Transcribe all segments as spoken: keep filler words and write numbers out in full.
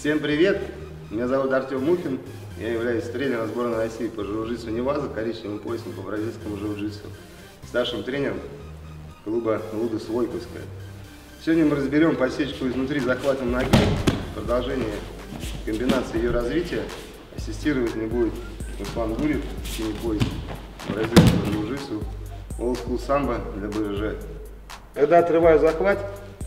Всем привет! Меня зовут Артем Мухин. Я являюсь тренером сборной России по джиу-джитсу Неваза, коричневым поясом по бразильскому джиу-джитсу, старшим тренером клуба Лудос Войковская. Сегодня мы разберем подсечку изнутри захватом ноги, продолжение комбинации ее развития. Ассистировать мне будет Руслан Гурьев, синий пояс бразильского джиу-джитсу, Old School самбо для БЖ. Когда отрываю захват,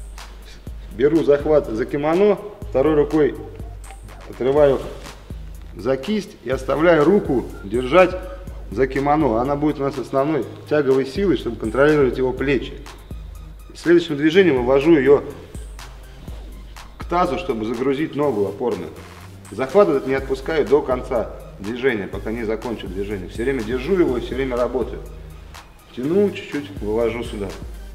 беру захват за кимоно, второй рукой отрываю за кисть и оставляю руку держать за кимоно. Она будет у нас основной тяговой силой, чтобы контролировать его плечи. Следующим движением вывожу ее к тазу, чтобы загрузить ногу опорную. Захват этот не отпускаю до конца движения, пока не закончу движение. Все время держу его и все время работаю. Тяну чуть-чуть, вывожу сюда,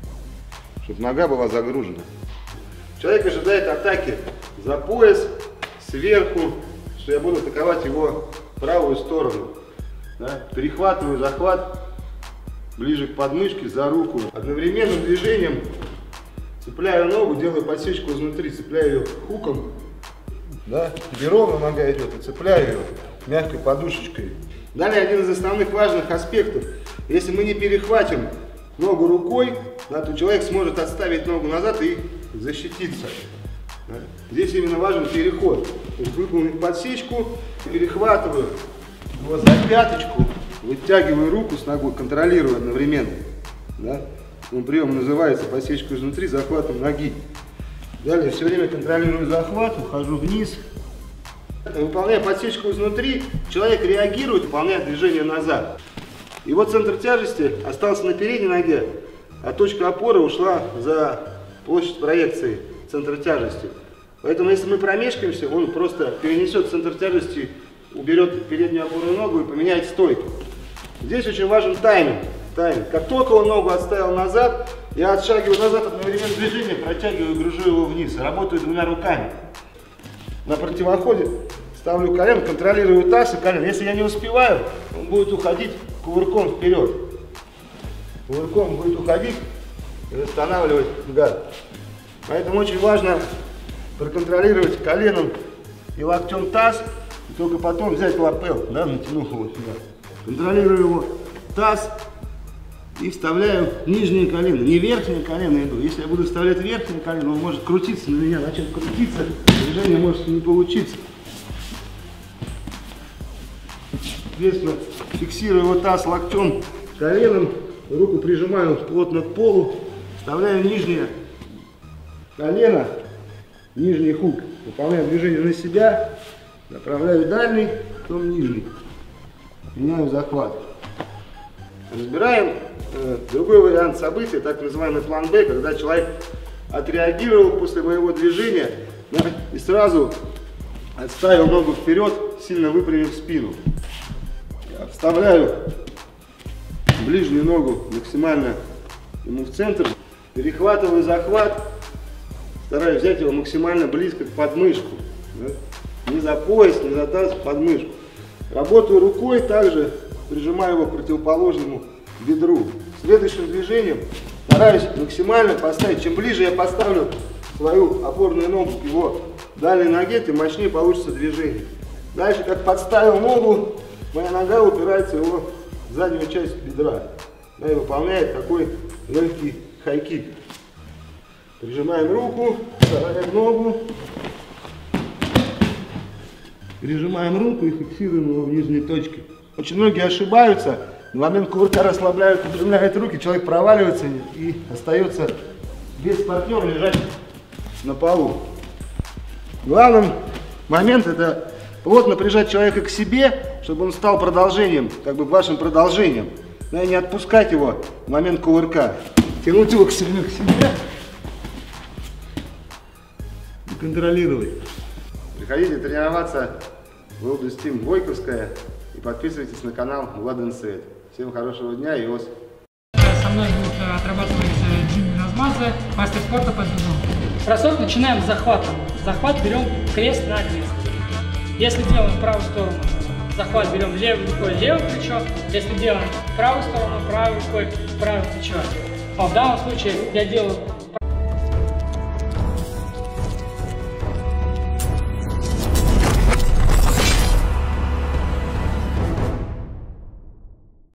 чтобы нога была загружена. Человек ожидает атаки за пояс, сверху, что я буду атаковать его правую сторону. Да? Перехватываю захват ближе к подмышке за руку. Одновременным движением цепляю ногу, делаю подсечку изнутри, цепляю ее хуком. Да? Где ровно нога идет, и цепляю ее мягкой подушечкой. Далее один из основных важных аспектов. Если мы не перехватим ногу рукой, да, то человек сможет отставить ногу назад и защититься. Да. Здесь именно важен переход. То есть выполнить подсечку, перехватываю его за пяточку, вытягиваю руку с ногой, контролирую одновременно. Да. Прием называется подсечка изнутри захватом ноги. Далее все время контролирую захват, ухожу вниз. Выполняя подсечку изнутри, человек реагирует, выполняет движение назад. Его центр тяжести остался на передней ноге, а точка опоры ушла за площадь проекции центра тяжести. Поэтому если мы промешкаемся, он просто перенесет центр тяжести, уберет переднюю опорную ногу и поменяет стойку. Здесь очень важен тайминг. тайминг. Как только он ногу отставил назад, я отшагиваю назад, одновременно движение, протягиваю и гружу его вниз. Работаю двумя руками. На противоходе ставлю колено, контролирую таз и колено. Если я не успеваю, он будет уходить кувырком вперед. Кувырком будет уходить и восстанавливать гад. Поэтому очень важно проконтролировать коленом и локтем таз, и только потом взять лапел, да, натянув его сюда. Контролирую его таз и вставляю нижнее колено. Не верхнее колено иду. Если я буду вставлять верхнее колено, он может крутиться на меня, начать крутиться, движение может не получиться. Соответственно, фиксирую его таз локтем, коленом, руку прижимаю плотно к полу, вставляю нижнее колено, нижний хук, выполняю движение на себя, направляю дальний, потом нижний, меняю захват. Разбираем э, другой вариант событий, так называемый план Б, когда человек отреагировал после моего движения, да, и сразу отставил ногу вперед, сильно выпрямив спину. Я вставляю ближнюю ногу максимально ему в центр, перехватываю захват, стараюсь взять его максимально близко к подмышку. Да? Не за пояс, не за таз, подмышку. Работаю рукой, также прижимаю его к противоположному бедру. Следующим движением стараюсь максимально поставить. Чем ближе я поставлю свою опорную ногу к его дальней ноге, тем мощнее получится движение. Дальше, как подставил ногу, моя нога упирается в его заднюю часть бедра. Да, и выполняет такой легкий хай-кик. Прижимаем руку, вставляем ногу. Прижимаем руку и фиксируем его в нижней точке. Очень многие ошибаются. В момент кувырка расслабляют, выпрямляют руки, человек проваливается и остается без партнера лежать на полу. Главный момент — это плотно прижать человека к себе, чтобы он стал продолжением, как бы вашим продолжением. Но и не отпускать его в момент кувырка. Тянуть его к себе, к себе и контролировать. Приходите тренироваться в Лудос Тим Войковская и подписывайтесь на канал Влад Инсайд. Всем хорошего дня и ос. Со мной будут отрабатывать Джимми Размазы, мастер спорта по дзюдо. Бросок начинаем с захвата. Захват берем крест на крест. Если делаем в правую сторону, захват берем левой рукой левое плечо. Если делаем в правую сторону, правой рукой правое плечо. А в данном случае я делаю